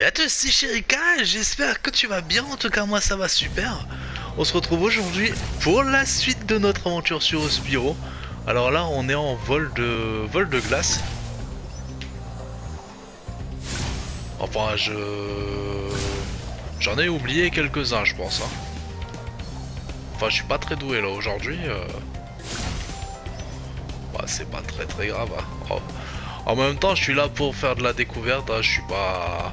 Et à tous, c'est Chérika, j'espère que tu vas bien, en tout cas moi ça va super. On se retrouve aujourd'hui pour la suite de notre aventure sur Spyro. Alors là on est en vol de glace. Enfin j'en ai oublié quelques-uns je pense. Hein. Enfin je suis pas très doué là aujourd'hui. Bah, c'est pas très grave. Hein. Oh. En même temps je suis là pour faire de la découverte, hein. Je suis pas...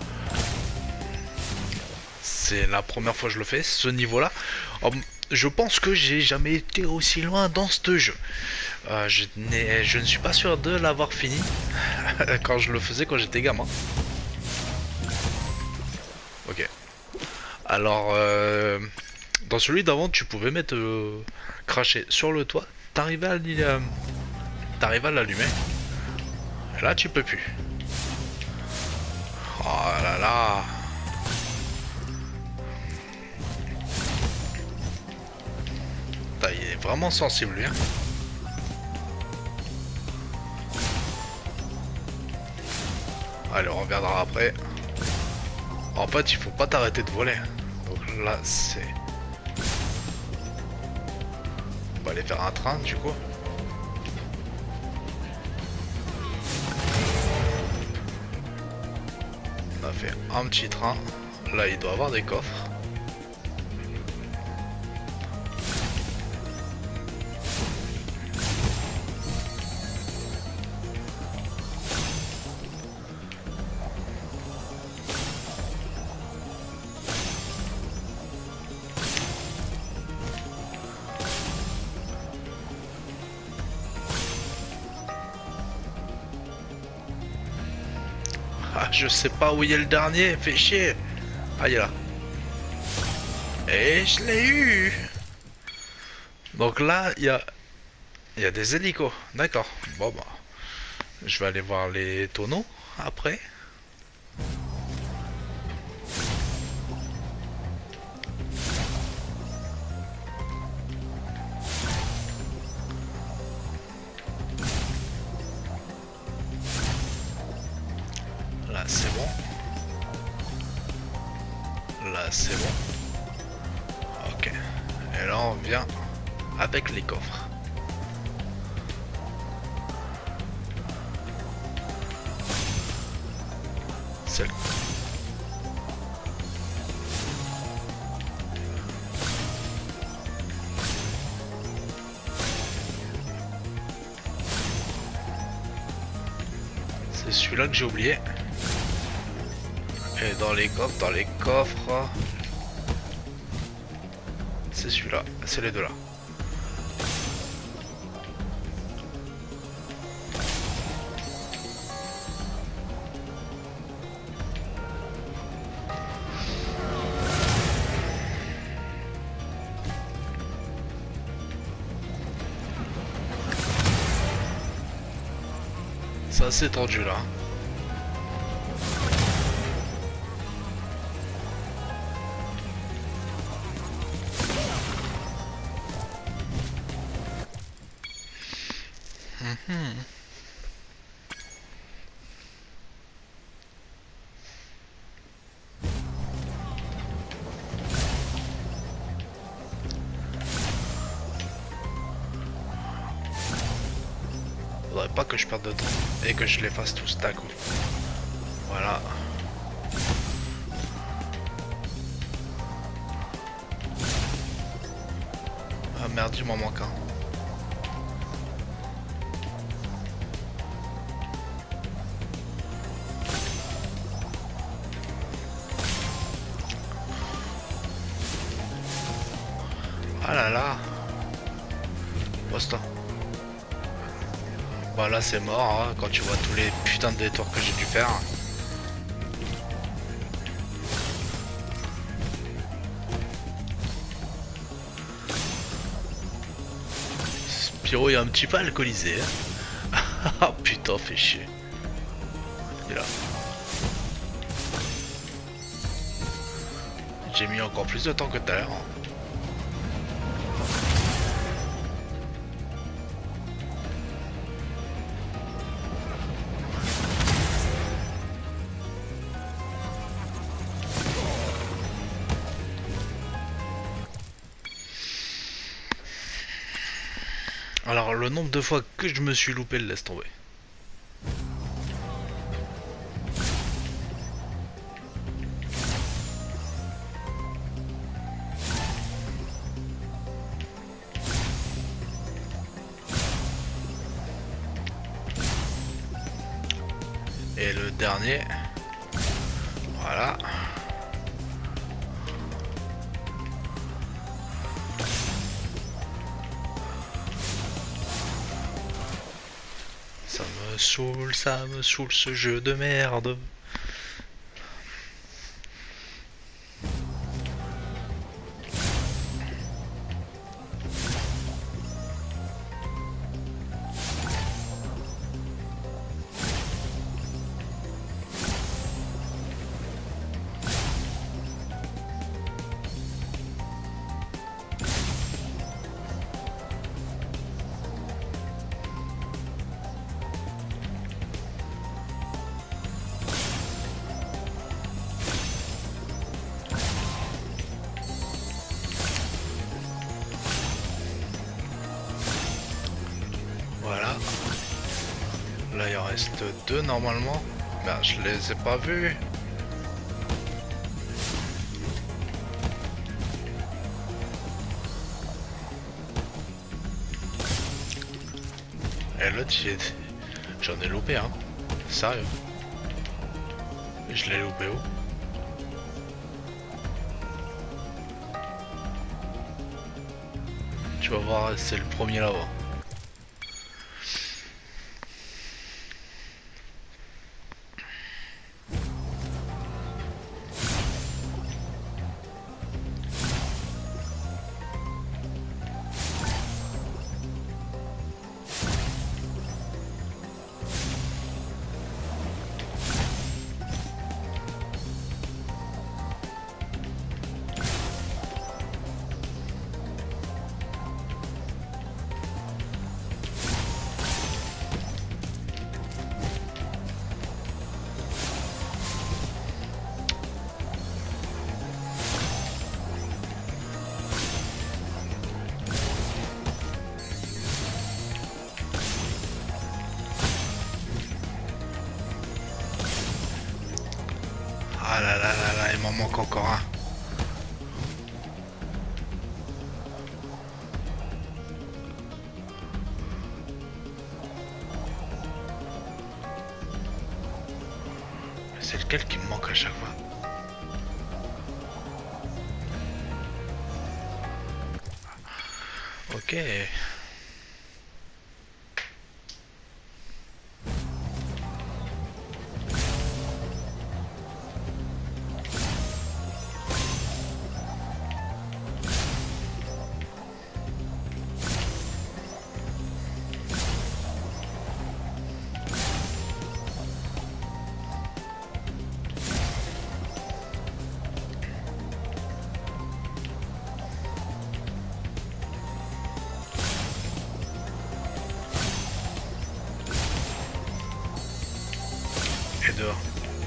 C'est la première fois que je le fais, ce niveau-là. Oh, je pense que j'ai jamais été aussi loin dans ce jeu. Je ne suis pas sûr de l'avoir fini quand je le faisais quand j'étais gamin. Ok. Alors, dans celui d'avant, tu pouvais mettre cracher sur le toit. T'arrivais à l'allumer. Et là, tu peux plus. Oh là là. Putain, il est vraiment sensible, lui. Hein. Allez, on reviendra après. En fait, il faut pas t'arrêter de voler. Donc là, c'est... On va aller faire un train, du coup. On a fait un petit train. Là, il doit avoir des coffres. Ah, je sais pas où il est le dernier, fais chier. Ah, il est là. Et je l'ai eu. Donc là, il y a des hélicos. D'accord. Bon, bah, je vais aller voir les tonneaux après. Là, c'est bon. Là, c'est bon. Ok. Et là, on vient avec les coffres. C'est celui-là que j'ai oublié. Et dans les coffres, c'est celui-là, c'est les deux là. Ça c'est tendu là. Faudrait pas que je perde de temps et que je les fasse tous d'un coup. Voilà. Ah merde, il m'en manque un. Ah là là. Poste. Bah là c'est mort hein, quand tu vois tous les putains de détours que j'ai dû faire. Spyro est un petit peu alcoolisé. Hein. Ah putain, fait chier. Il est là. J'ai mis encore plus de temps que tout à l'heure. Hein. Alors, le nombre de fois que je me suis loupé, le laisse tomber. Et le dernier. Voilà. Ça me saoule ce jeu de merde. Voilà. Là il en reste deux normalement. Ben je les ai pas vus. Et l'autre j'en ai loupé hein. Sérieux. Je l'ai loupé où? Tu vas voir, c'est le premier là-bas. Ah là là là là, il m'en manque encore un. C'est lequel qui me manque à chaque fois? Ok. Et dehors.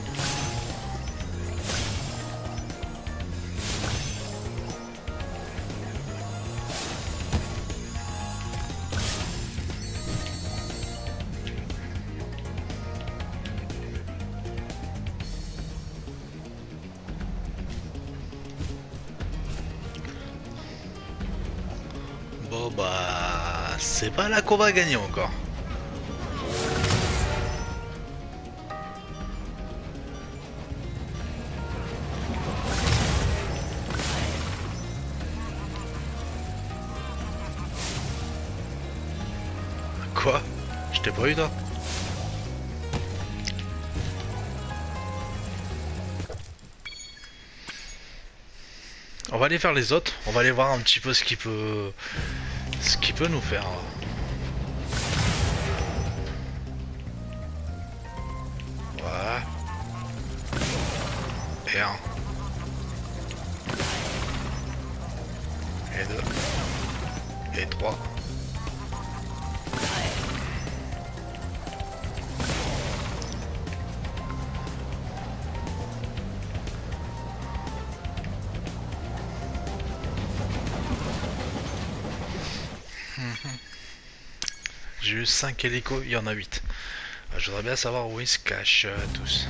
Bon bah c'est pas là qu'on va gagner encore. Quoi? Je t'ai pas eu toi? On va aller faire les autres, on va aller voir un petit peu ce qu'il peut nous faire. Voilà. Et un. Et deux. Et trois. j'ai eu 5 hélicos, il y en a 8. Je voudrais bien savoir où ils se cachent tous.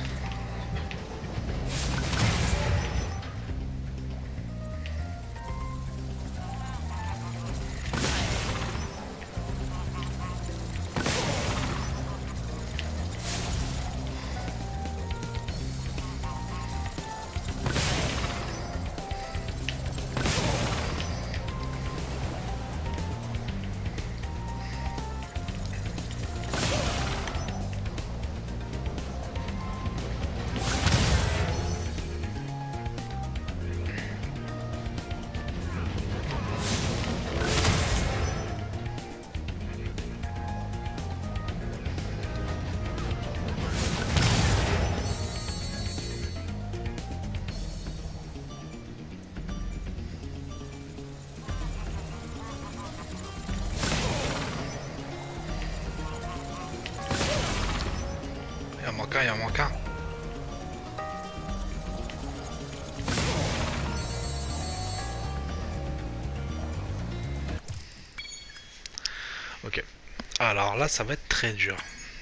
Il en manque un. Ok. Alors là, ça va être très dur.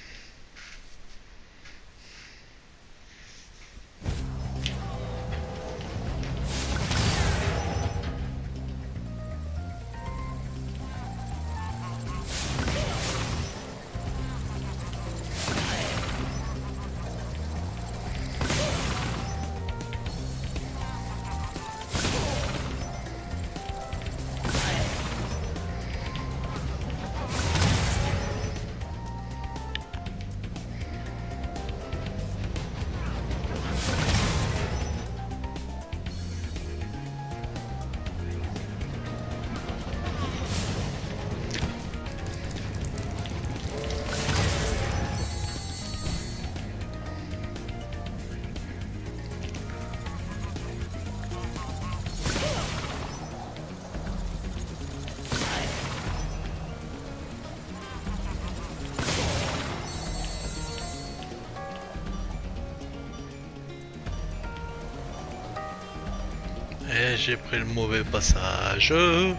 Et j'ai pris le mauvais passage.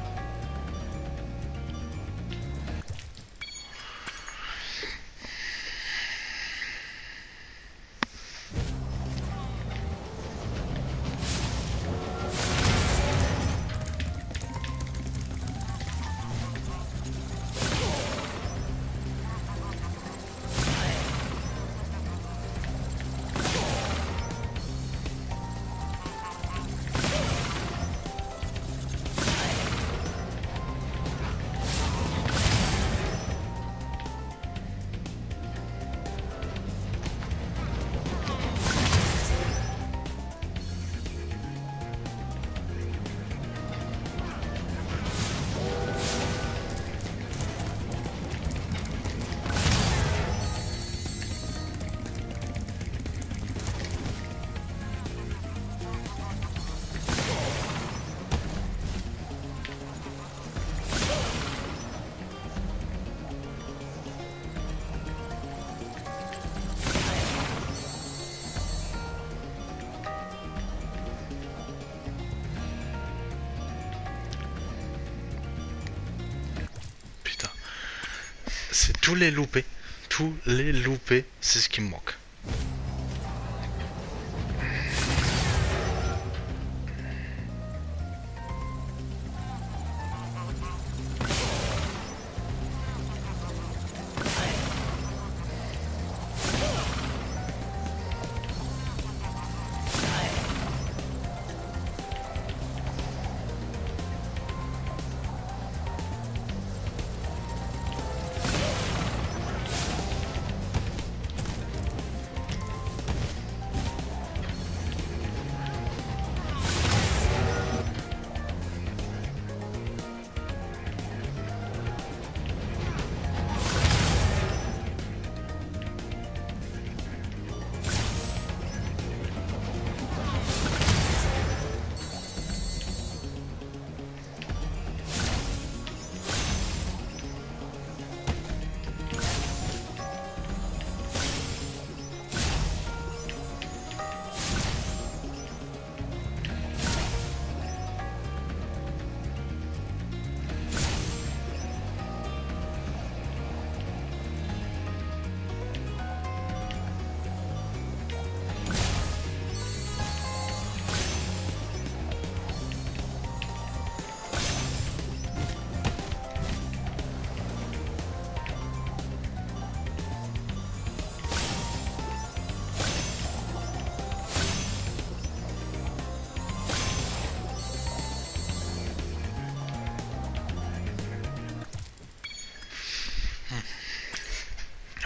C'est tous les loupés. Tous les loupés, c'est ce qui me manque.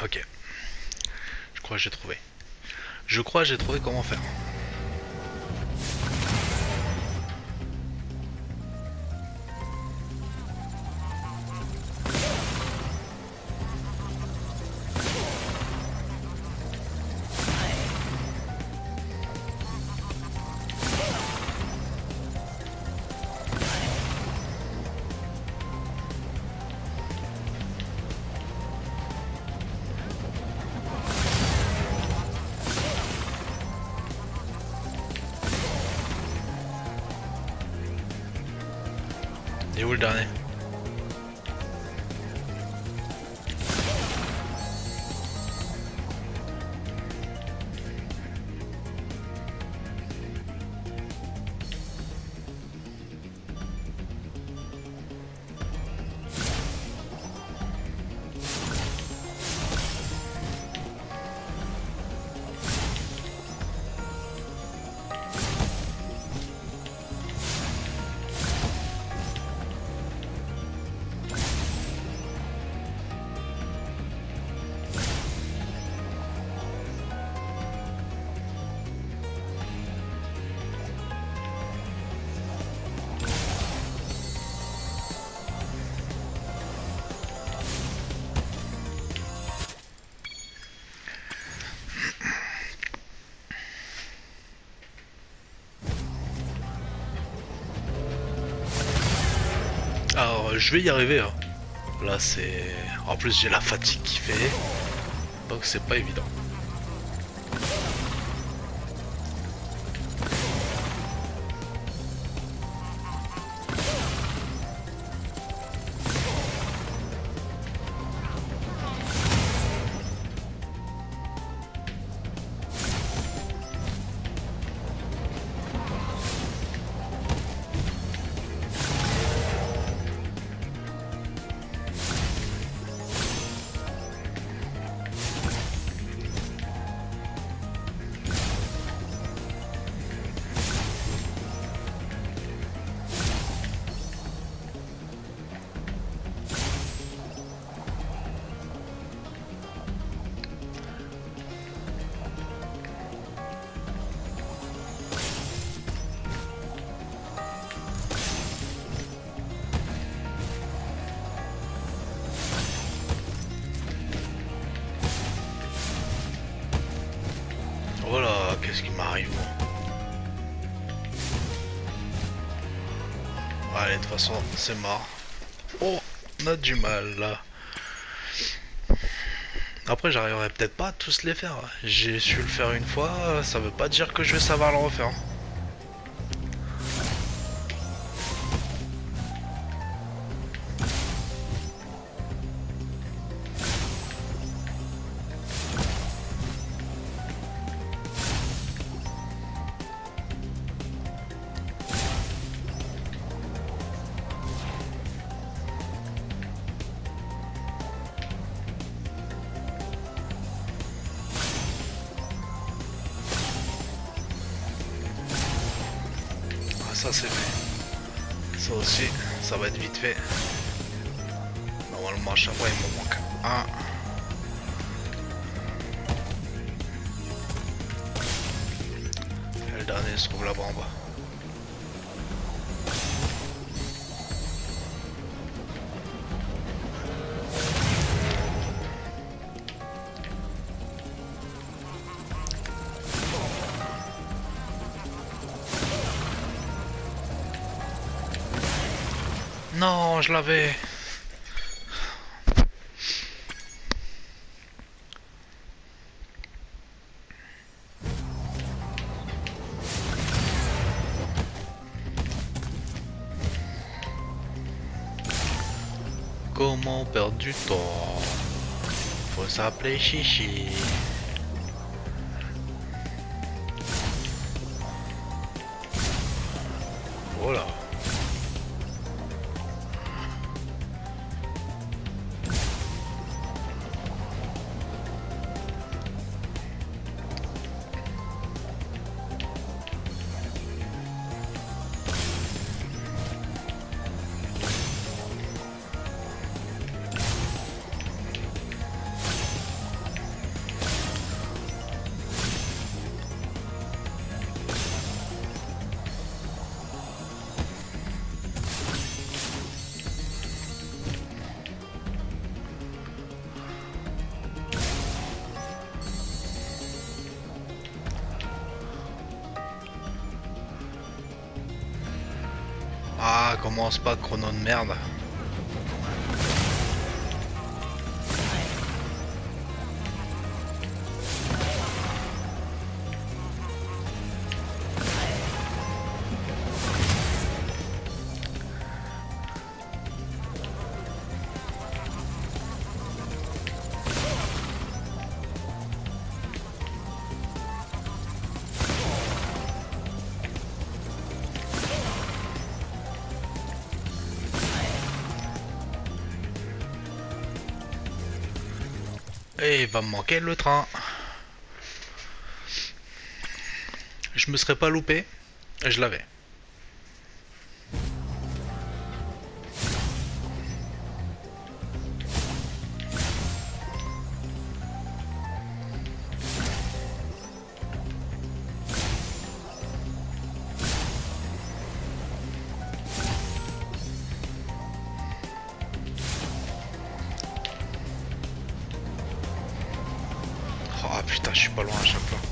Ok, je crois que j'ai trouvé. Je crois que j'ai trouvé comment faire. Il est où le dernier? Alors, je vais y arriver. Hein. Là, c'est... En plus, j'ai la fatigue qui fait. Donc, c'est pas évident. Voilà, qu'est-ce qui m'arrive moi. Allez, de toute façon, c'est mort. Oh, on a du mal là. Après, j'arriverai peut-être pas à tous les faire. J'ai su le faire une fois, ça veut pas dire que je vais savoir le refaire. Ça c'est fait. Ça aussi, ça va être vite fait. Normalement, à chaque fois, il me manque un. Et le dernier se trouve là-bas en bas. Non, je l'avais. Comment perdre du temps? Faut s'appeler Chichi. Voilà. Ah, commence pas, chrono de merde. Et il va me manquer le train. Je me serais pas loupé, je l'avais. Oh putain, je suis pas loin à chaque fois.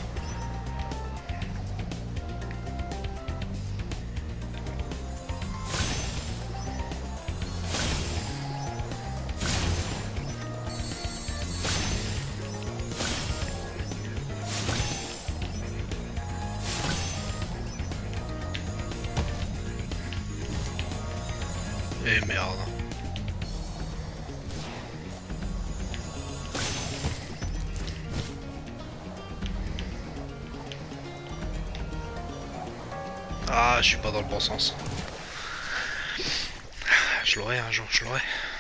Et merde. Ah, je suis pas dans le bon sens. Je l'aurai un jour, je l'aurai.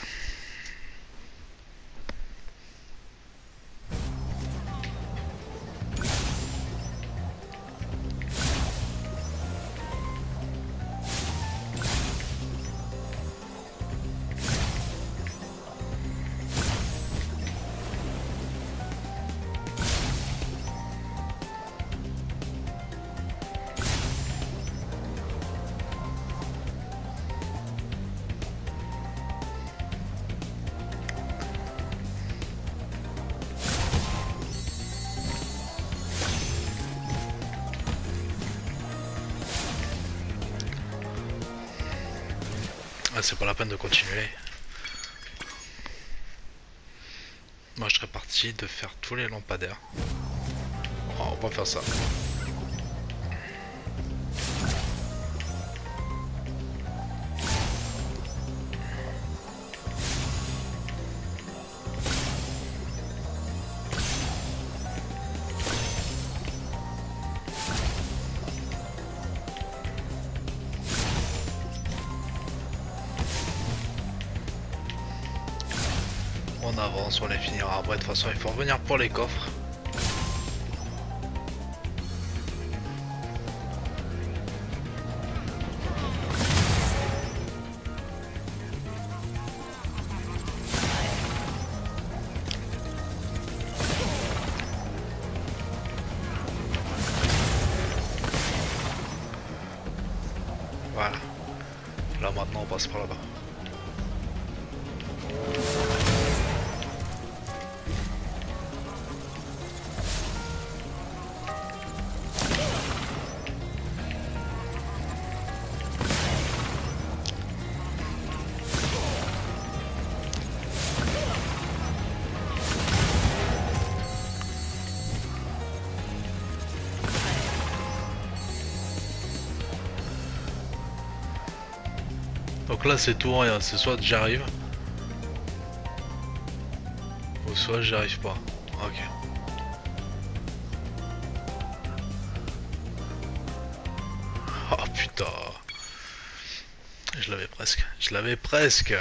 Ah, c'est pas la peine de continuer. Moi je serais parti de faire tous les lampadaires. Oh, on va faire ça. On avance, on les finira après. De toute façon, il faut revenir pour les coffres. Voilà. Là maintenant, on passe par là-bas. Donc là c'est tout ou rien, c'est soit j'arrive ou soit j'arrive pas. Ok. Oh putain. Je l'avais presque. Je l'avais presque.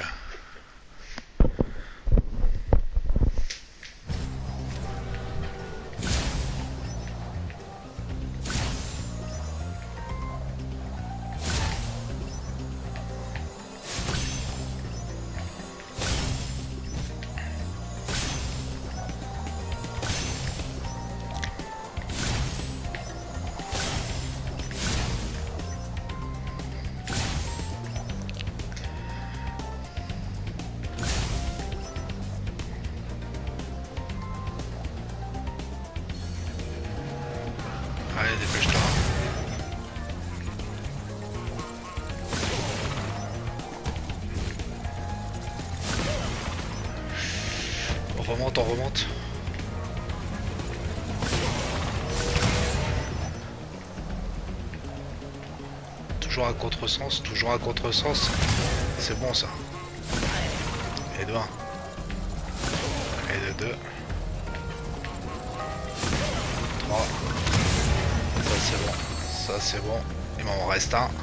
remonte, on remonte. Toujours à contresens, toujours à contresens. C'est bon ça. Et de 1. Et de 2. 3. Ça c'est bon. Ça c'est bon. Il m'en reste un.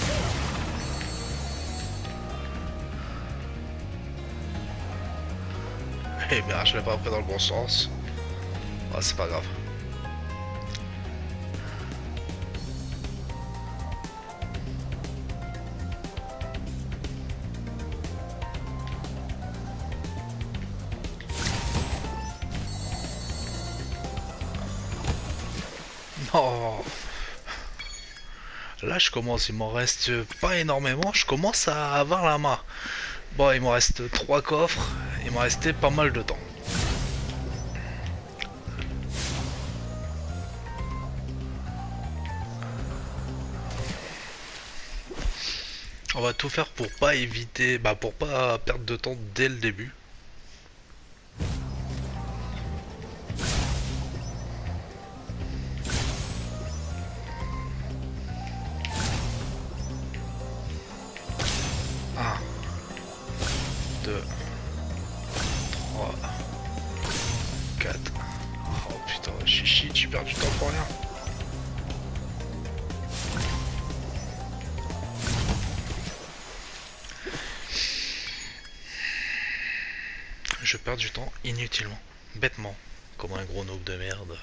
Eh bien, je l'ai pas pris dans le bon sens. Ah, c'est pas grave. Non. Là, je commence, il m'en reste pas énormément. Je commence à avoir la main. Bon, il me reste 3 coffres. Il m'en restait pas mal de temps. On va tout faire pour pas éviter, pour pas perdre de temps dès le début. Un, 2, 3, 4. Oh putain, chichi, tu perds du temps pour rien. Je perds du temps inutilement, bêtement, comme un gros noob de merde.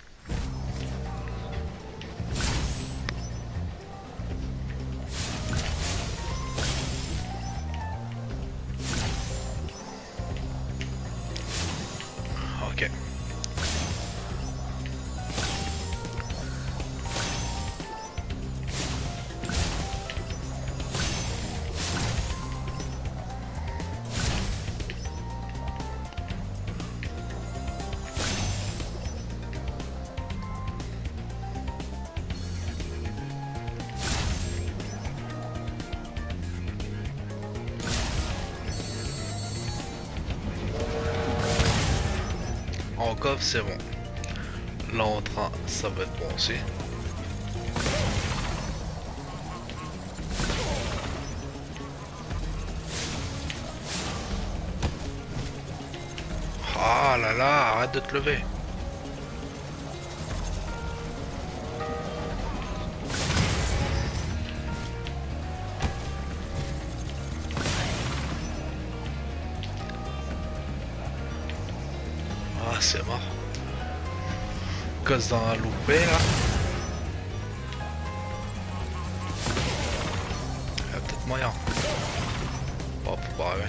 Ok. En coffre, c'est bon. Là en train, ça va être bon aussi. Ah là là, arrête de te lever. Ah, c'est mort. Cause d'un loupé là. Il y a peut-être moyen. Oh, faut pas rêver.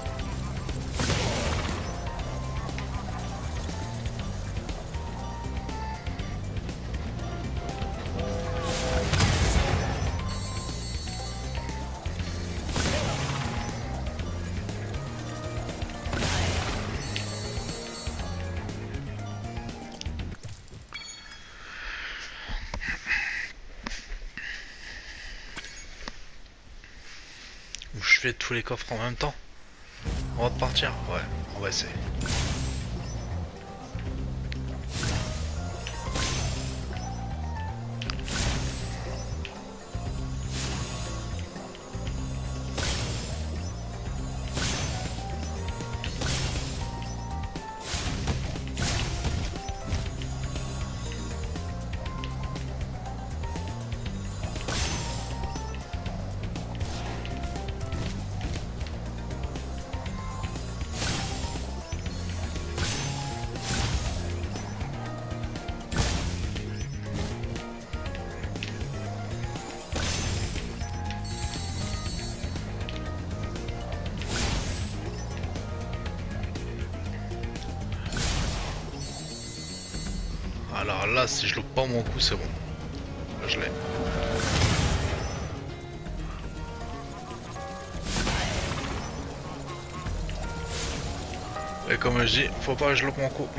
Je fais tous les coffres en même temps. On va partir? Ouais, on va essayer. Alors là, si je loupe pas mon coup, c'est bon. Là, je l'ai. Et comme je dis, faut pas que je loupe mon coup.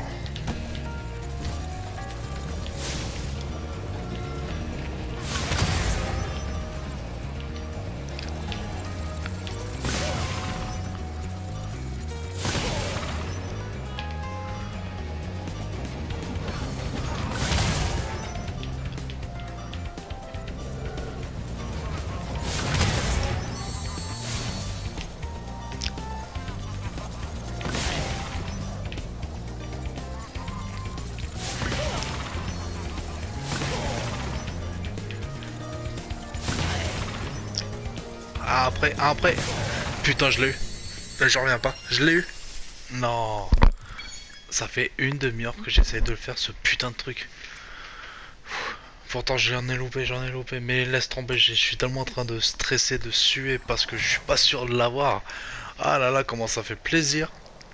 après. Putain, je l'ai eu. Là, j'en reviens pas. Je l'ai eu. Non. Ça fait une demi-heure que j'essaie de le faire, ce putain de truc. Pourtant, j'en ai loupé. Mais laisse tomber, je suis tellement en train de stresser, de suer parce que je suis pas sûr de l'avoir. Ah là là, comment ça fait plaisir.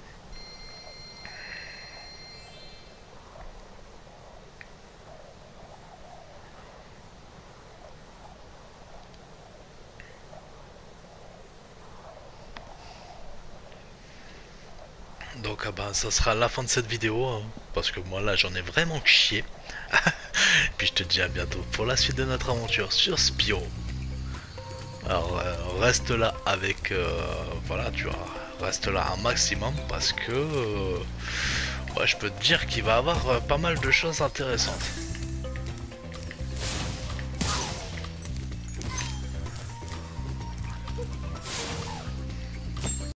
Donc, ah bah, ça sera la fin de cette vidéo, hein, parce que moi là, j'en ai vraiment chié. Puis je te dis à bientôt pour la suite de notre aventure sur Spyro. Alors reste là avec voilà, tu vois, reste là un maximum parce que ouais, je peux te dire qu'il va avoir pas mal de choses intéressantes.